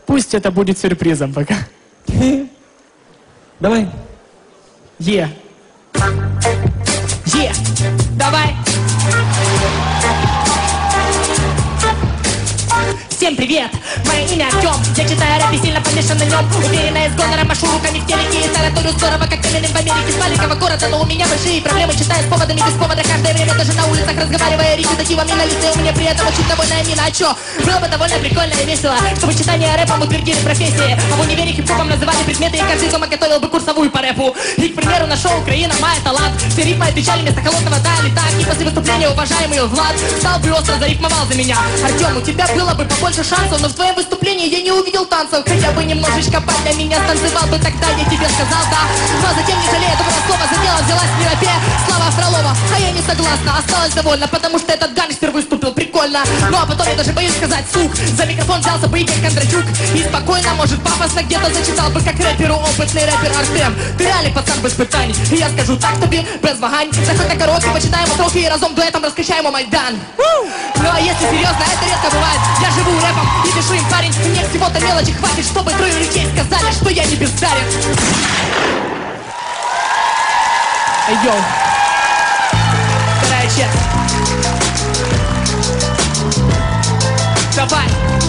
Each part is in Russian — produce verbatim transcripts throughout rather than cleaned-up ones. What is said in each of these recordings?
пусть это будет сюрпризом пока. Давай. Е. Е. Давай. Всем привет! Мое имя Артем. Я читаю рэп и сильно помешан на нем. Уверенно из гонора машу руками в телеке. И тараторю здорово, как Eminem в Америке. С маленького города, но у меня большие проблемы. Читаю с поводами, без повода каждое время. Даже на улицах разговаривая речитативами на лице. У меня при этом очень довольная мина. А чё? Было бы довольно прикольно и весело, чтобы читание рэпом утвердили профессии. А в универе хип-хопом называли предметы. И каждый дома готовил бы курсовую по рэпу. И, к примеру, на шоу «Украина. Мая талант». Все рифмы отвечали вместо холодного «да» или «так». И после выступления уважаемый Влад стал бы остро зарифмовал за меня. Артем, у тебя было бы побольше шансов, но в твоем выступлении я не увидел танцев. Хотя бы немножечко пать для меня станцевал бы, тогда я тебе сказал да. Но затем, не жалея доброго слова, за дело взялась в миропе Слава Фролова. А я не согласна, осталась довольна, потому что этот гангстер выступил прикольно. Ну а потом я даже боюсь сказать сук. За микрофон взялся бы Игорь Кондрачук. И спокойно, может пафосно где-то зачитал бы, как рэперу опытный рэпер Артем. Ты реальный пацан без питань. И я скажу так тобі, без вагань. Заходь на короткий, почитаємо трохи и разом дуэтом раскачаємо Майдан. Ну а если серьезно, это редко бывает. Я живу рэпом и пишу им, парень. Мне всего-то мелочи хватит, чтобы трое людей сказали, что я не бездарен. Эй, йоу. Вторая часть. Давай.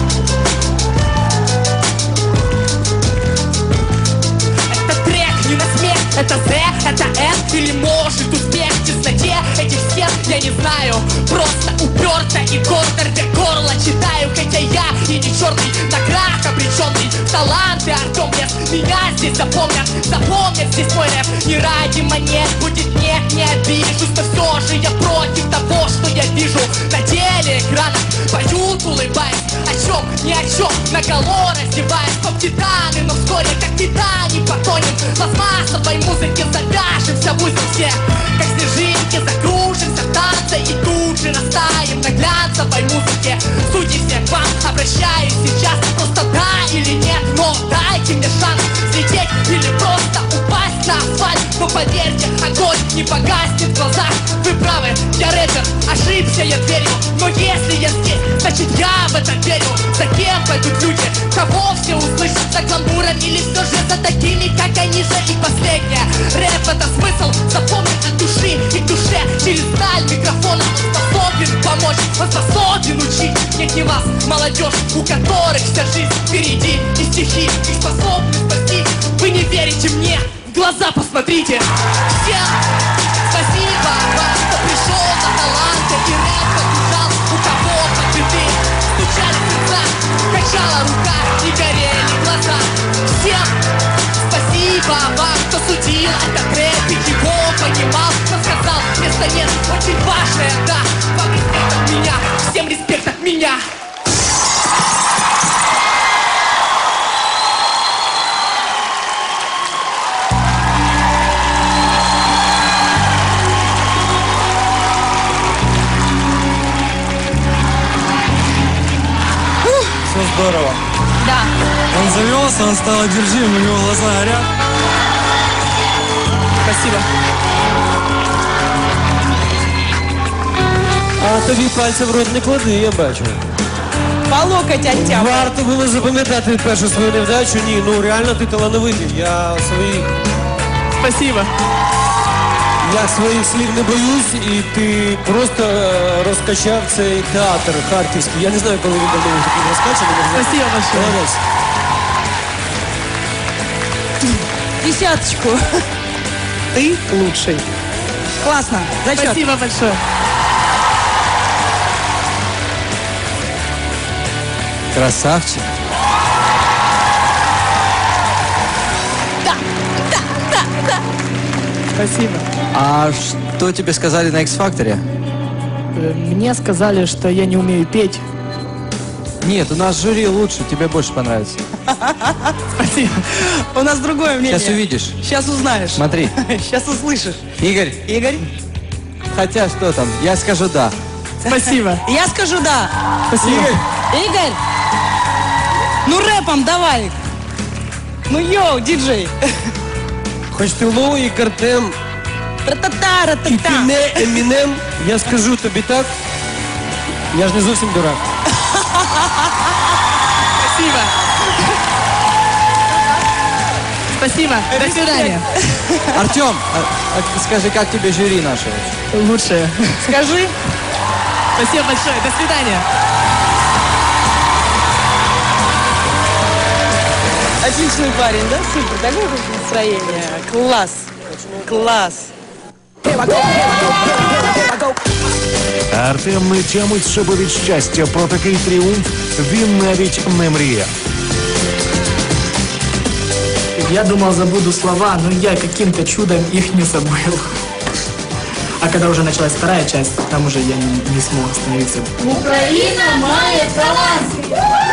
Это трек не на смех, это З, это С, или может успех в тесноте этих стен, я не знаю. Просто уперто и гордо рвя горло читаю, хотя я и не черный на крах обреченный. Таланты, Артем, нет, меня здесь запомнят. Запомнят здесь мой рэп не ради монет. Будет нет, не обижусь, но все же я против того, что я вижу на теле экранах. Поют, улыбаясь, о чем, ни о чем, наголо раздеваясь. Поп титаны, но вскоре как титане потонем. Пластмассовой музыке завяжемся в узел все, как снежинки закружимся в танце и тут же растаем на глянцевой музыке. Судьи все к вам обращаюсь сейчас, просто да или нет, но дайте мне шанс взлететь или просто упасть на асфальт. Но поверьте, огонь не погаснет в глазах. Вы правы, я рэпер, ошибся я дверью, но если я здесь, значит я в это верю. За кем пойдут люди, кого все услышат, за гламуром или все же за такими, как они же. И последнее, рэп это смысл, запомнить от души и к душе. Через сталь микрофона способен помочь, он способен учить. Нет, не вас, молодежь, у которых вся жизнь впереди. И стихи их способны спасти. Вы не верите мне, в глаза посмотрите. Всем спасибо вам, кто пришел на таланты и рэп поддержал. У кого под цветы стучали сердца, качала рука и горели глаза. Всем спасибо вам, кто судил этот рэп и его понимал, кто сказал вместо нет очень важное да. Вам респект от меня, всем респект от меня. Все здорово. Да. Он завелся, он стал одержим, у него глаза горят. Спасибо. А тобі пальця в рот не клади, я бачу. По локоть оттягивай. Варто було запам'ятати першу свою невдачу. Ні, ну реально ти талановитий. Я своїх... Спасибо. Я своїх слів не боюсь, і ти просто розкачав цей театр харківський. Я не знаю, коли він давно такий розкачаний. Спасибо большое. Молодець. Десяточку. Ты лучший. Классно. Зачет. Спасибо большое. Красавчик. Да, да, да, да. Спасибо. А что тебе сказали на X-Factor? Мне сказали, что я не умею петь. Нет, у нас жюри лучше, тебе больше понравится. Спасибо. У нас другое мнение. Сейчас увидишь. Сейчас узнаешь. Смотри. Сейчас услышишь. Игорь. Игорь? Хотя что там, я скажу да. Спасибо. Я скажу да. Спасибо. Игорь. Игорь? Ну рэпом давай. Ну йоу, диджей. Хоч ти Лоїк, Артем, Тра-та-та, і ти ра-та-та. не Емінем, я скажу тобі так, я ж не зовсім дурак. Спасибо. Спасибо. До свидания. Артем, а- а скажи, как тебе жюри наше? Лучшее. Скажи. Спасибо большое. До свидания. Отличный парень, да? Супер. Такое настроение. Класс. Класс. Артем не тямить себе від щастя. Про такий тріумф він навіть не мріяв. Я думал, забуду слова, но я каким-то чудом их не забыл. А когда уже началась вторая часть, там уже я не, не смог остановиться. Украина має талант!